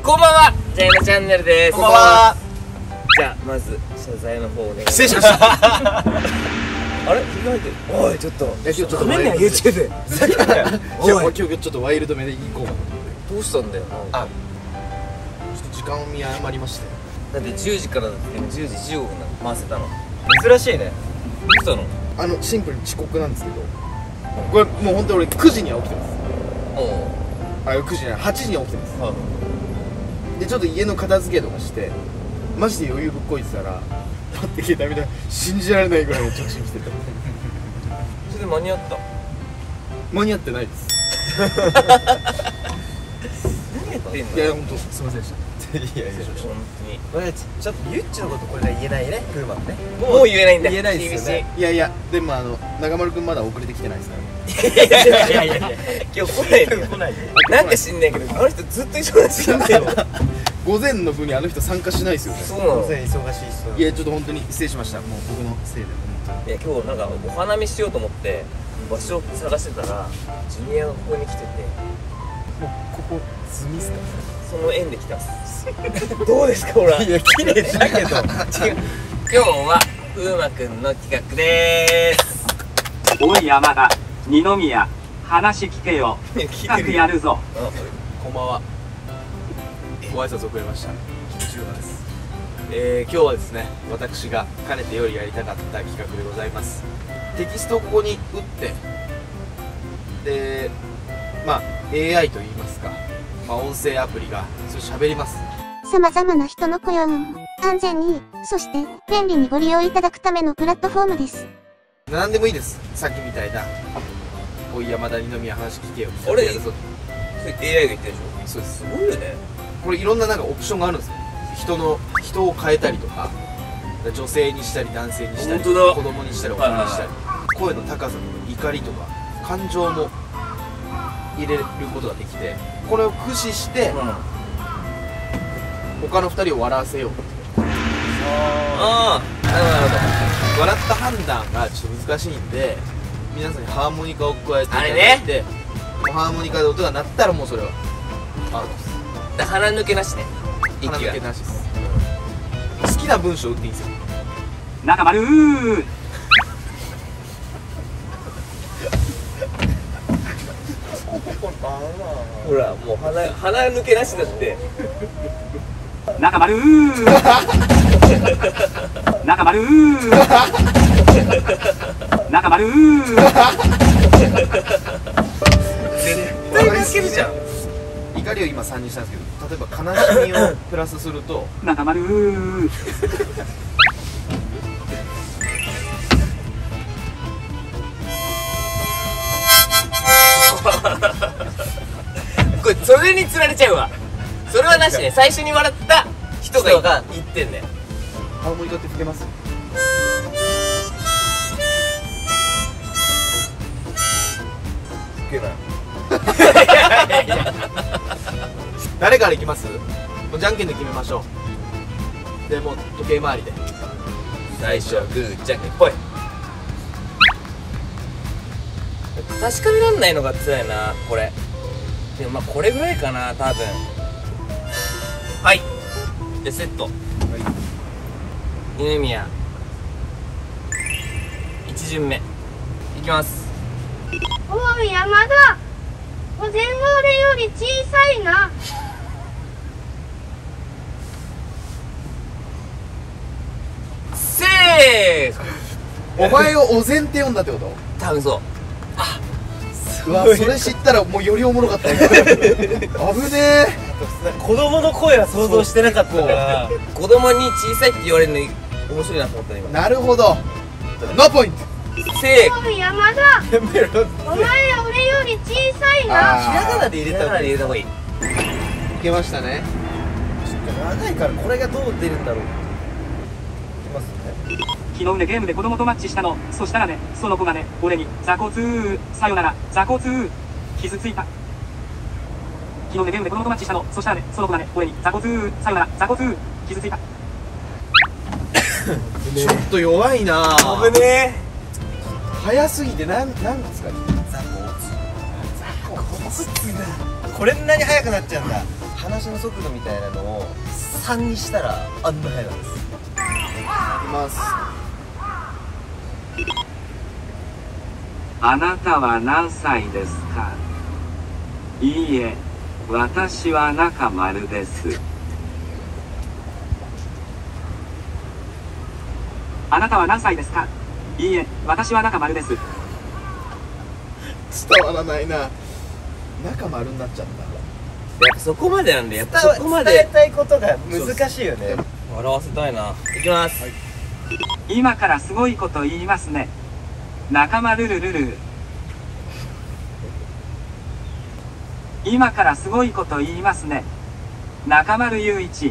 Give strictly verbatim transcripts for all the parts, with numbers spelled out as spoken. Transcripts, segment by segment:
こんばんは、ジャイナチャンネルです。 こんばんは。 じゃあまず謝罪の方お願いします。 失礼しました。 あれ、着替えてる。おい、ちょっと。 今日ちょっとごめんね、YouTube で。 おい、今日ちょっとワイルドめでいこうかな。 どうしたんだよ。 あ、ちょっと時間を見誤りまして。 だってじゅうじからだってじゅうじじゅうごふんなの回せたの。 珍しいね。 どうしたの？ あのシンプルに遅刻なんですけど、これもう本当に俺くじには起きてます。 おあ、くじじゃない、はちじには起きてます。 お。はい。 でちょっと家の片付けとかしてマジで余裕ぶっこいてたらパッて携帯見たら信じられないぐらいの着信来てた。 それで間に合った？ 間に合ってないです。 何やってんの？ いや本当すいませんでした。 いやいや、 本当に。 これちょっとゆっちのことこれが言えないね、クーマンね。 もう言えないんだ。 言えないですよね。 いやいやでもあの中丸くんまだ遅れてきてないですからね。 いやいやいやいやいや、今日来ないでよ。 来ないで。 なんか知んないけど、あの人ずっと忙しいんだよ。 午前の部にあの人参加しないですよね。 そうなの。 当然忙しい人。 いやちょっと本当に失礼しました。もう僕のせいで本当に。 いや、今日なんかお花見しようと思って場所を探してたらジュニアがここに来てて、 もうここ済みっすか。 その縁で来たっす。どうですか、ほら。 いや、綺麗だけど。 違う。今日は風磨くんの企画でーす。 おい山田、二宮、話聞けよ。企画やるぞ。 こんばんは。ご挨拶遅れました。菊池優馬です。えー、今日はですね、私がかねてよりやりたかった企画でございます。テキストをここに打ってで、まあ エーアイ といいますか、まあ、音声アプリがそれ喋ります。 様々な人の声を安全に、そして便利にご利用いただくためのプラットフォームです。 何でもいいです。さっきみたいなおい山田二宮話聞けよ。 あれやるぞ。 それ エーアイ が言ってるでしょ。 そうです。 すごいよね。 これいろんななんかオプションがあるんですよ。人の人を変えたりとか、女性にしたり男性にしたり、 本当だ。 子供にしたり大人にしたり、声の高さとか怒りとか感情も入れることができて、これを駆使してうん。あ他のふたりを笑わせよう。 あ、なるほどなるほ笑った判断がちょっと難しいんで、皆さんにハーモニカを加えていただいて、もうハーモニカで音が鳴ったらもうそれはアウトです。 ど。で、鼻抜けなしね。息鼻抜けが。 なしです。好きな文章を打っていいんですよ。 中丸ー。 ほら、もう鼻鼻抜けなしだって。 中丸ー。中丸ー。中丸ー。 絶対抜けるじゃん。 怒りを今さんにしたんですけど、例えば悲しみをプラスすると中丸ー。 これそれに釣られちゃうわ。それはなしね。最初に笑った人が言ってんだよ。 ハーモニカって吹けます？ 吹けない。 誰からいきます？もうじゃんけんで決めましょう。でもう時計回りで。 最初はグーじゃんけんぽい。確かめらんないのが辛いな、これ。でもまあこれぐらいかな、多分。はい。でセット。二宮。一巡目。いきます。 おい山田、午前俺より小さいな。 せー。 お前をお膳って読んだってこと？ 多分そう。 うわ、それ知ったらもうよりおもろかったよ。危ねえ。 子供の声は想像してなかったから。 子供に小さいって言われるの面白いなと思った今。 なるほど。ノーポイント。 せー。 おい山田、お前俺より小さいな。 あーひらがなで入れただから入れた方がいい。 いけましたね。 ちょっと長いからこれがどう出るんだろう。いきますね。 昨日ねゲームで子供とマッチしたの。そしたらね、その子がね、俺に雑魚通、さよなら、雑魚通、傷ついた。昨日ねゲームで子供とマッチしたの。そしたらね、その子がね、俺に雑魚通、さよなら、雑魚通、傷ついた。 ちょっと弱いなぁ。 危ね早すぎてなんなんですかね。 これんなに速くなっちゃうんだ。 話の速度みたいなのをさんにしたらあんな速いなんです。 いきます。 あなたは何歳ですか？いいえ、私は中丸です。 あなたは何歳ですか？いいえ、私は中丸です。 伝わらないな。中丸になっちゃった。 やっぱそこまでなんで、やっぱそこま伝えでたいことが難しいよね。 笑わせたいな。いきます、はい、 今からすごいこと言いますね。中丸るるる。今からすごいこと言いますね。中丸雄一。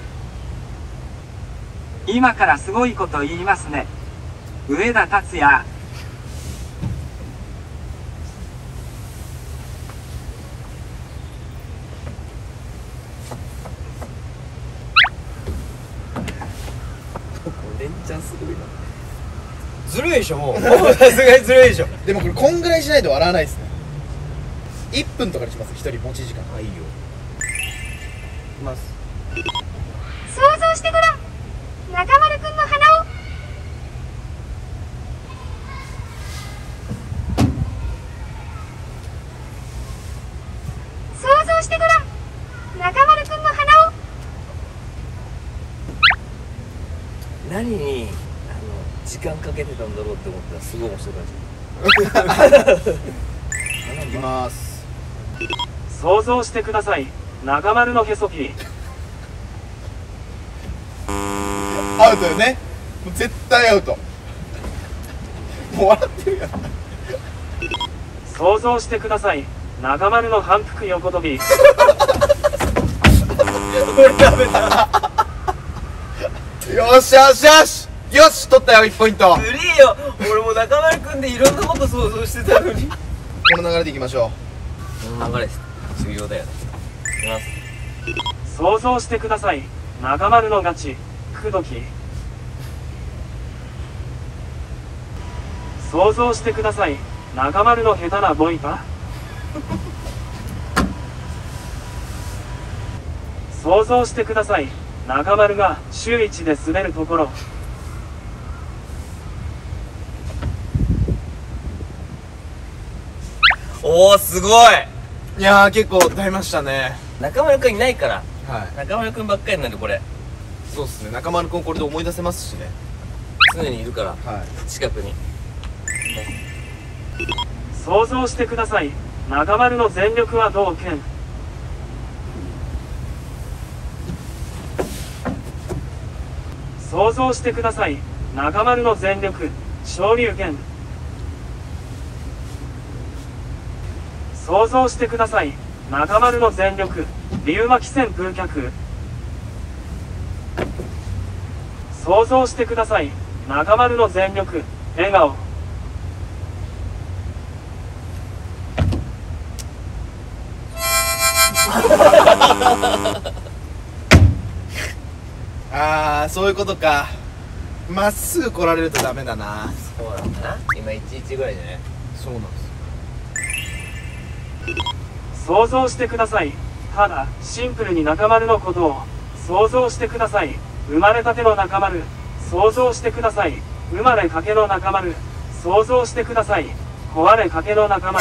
今からすごいこと言いますね。上田達也。 レンチャンすごいな。 ずるいでしょ、もう。もうさすがにずるいでしょ。 でもこれこんぐらいしないと笑わないですね。いっぷんとかにします。ひとり持ち時間。 あ、いいよ。いきます。 想像してごらん。中丸くんの鼻を。想像してごらん。中丸くんの鼻を。 何にあの時間かけてたんだろうって思ったらすごい面白い感じ。 いきます。 想像してください。中丸のへそピー。 アウトよね。もう絶対アウト。もう笑ってるやん。 想像してください。中丸の反復横跳び。 よしよしよしよし、取ったよいちポイント。 ずりーよ、俺も中丸くんでいろんなこと想像してたのに。 この流れでいきましょこの流れ重要だよね。いきます。 想像してください。中丸のガチ口説き。想像してください。中丸の下手なボイパ。想像してください。中丸が週一で滑るところ。 おお、すごい。 う。いやー結構歌いましたね。 中丸くんいないから、 はい。 中丸くんばっかりなんで、これそうっすね。中丸くんこれで思い出せますしね。 常にいるからはい。 近くに。 想像してください。中丸の全力は同剣。想像してください。中丸の全力昇竜拳。想像してください。中丸の全力竜巻旋風脚。想像してください。中丸の全力笑顔。 あー、そういうことか。まっすぐ来られるとダメだな。 そうなんだな。今いちいちぐらいじゃね。 そうなんです。 想像してください。ただシンプルに中丸のことを想像してください。生まれたての中丸想像してください。生まれかけの中丸想像してください。壊れかけの中丸。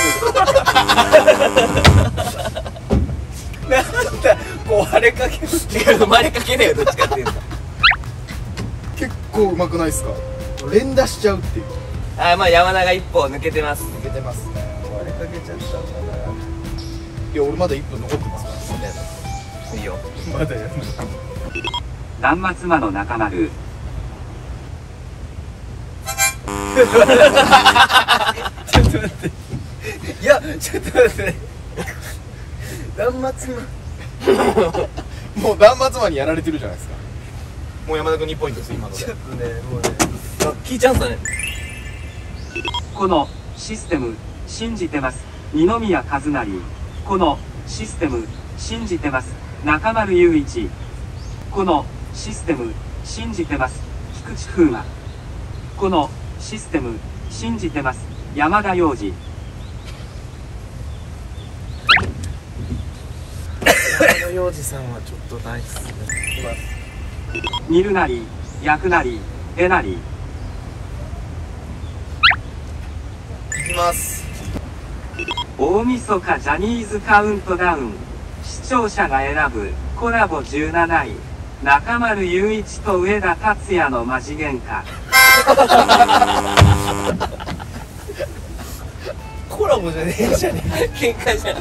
なんだ壊れかけるっていう生まれかけだよ、どっちかっていうと。 結構うまくないですか。連打しちゃうっていう。 あー、まあ山田が一歩抜けてます。 抜けてますね。 壊れかけちゃったんだな。 いや俺まだいっぷん残ってますからね。 いいよ。 まだやる。 断末魔の中丸。 ちょっと待って。いや、ちょっと待って。断末魔。 もう断末魔にやられてるじゃないですか。もう山田君にポイントです今ので。 ちょっとね、もうね。 ラッキーチャンスだね。 このシステム信じてます。二宮和也。このシステム信じてます。中丸雄一。このシステム信じてます。菊池風磨。このシステム信じてます。山田洋次。 山田洋おじさんはちょっとないっすね。いきます。 煮るなり焼くなりえなり。 いきます。 大晦日ジャニーズカウントダウン、視聴者が選ぶコラボじゅうなない、中丸雄一と上田達也のマジ喧嘩。 コラボじゃねえじゃね喧嘩じゃん。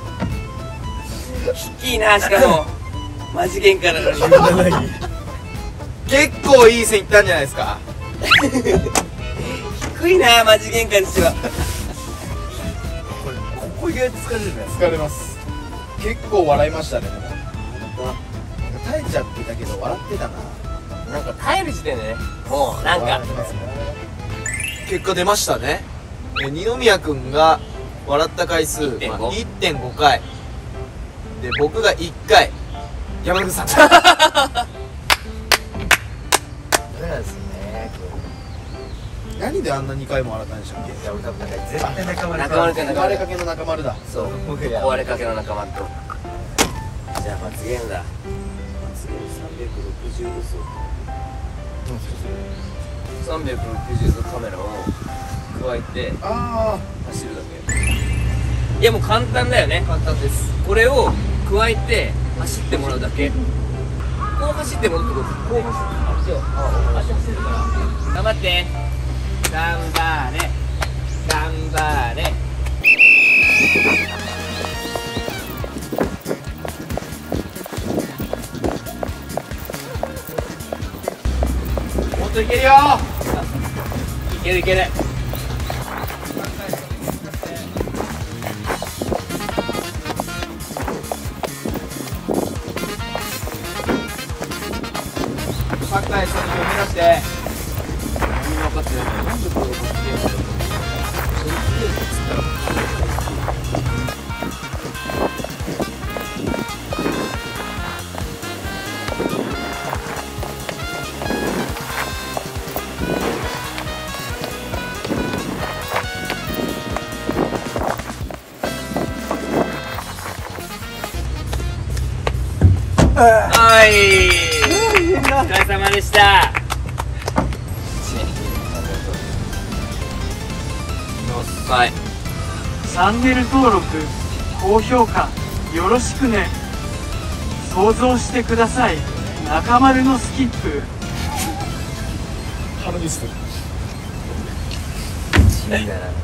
いいな、しかもマジ喧嘩なのに。 結構いい線いったんじゃないですか。 低いな、マジ喧嘩にしては。 ここ意外と疲れるね。 疲れます。結構笑いましたね。でも耐えちゃってたけど笑ってたな。 なんか耐える時点でね、もうなんか笑ってますね。 結果出ましたね。え二宮くんが笑った回数いってんごいってんごかいで、僕がいっかい。山口さんダメなんですよね。何であんなにかいも笑ったんでしたっけ？いや、俺多分なんか絶対仲間中丸くん壊れかけの仲間だ。 そう、壊れかけの仲間と。じゃあ罰ゲームだ。罰ゲームさんびゃくろくじゅうどそう。さんびゃくろくじゅうどカメラを加えてあ走るだけ。いや、もう簡単だよね。簡単です。これを加えて走ってもらうだけ。こう走ってもらうってこと。こう走って、足を足走るから頑張って。頑張れ頑張れ。 もっといけるよ。 いけるいける。 サッカーやさんに目指して。 みんな分かってないからなんでこれを罰ゲームだろう。それ罰ゲームっつったらはい、お疲れ様でした。はい、 チャンネル登録高評価よろしくね。想像してください、中丸のスキップ。 あ、ハロニスト。 死んだな。